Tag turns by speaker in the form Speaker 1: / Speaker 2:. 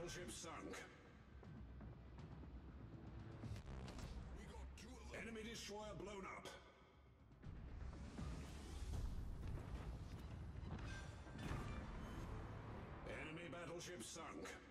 Speaker 1: battleship sunk.
Speaker 2: We got two of them.
Speaker 1: Enemy destroyer blown up. Enemy battleship sunk.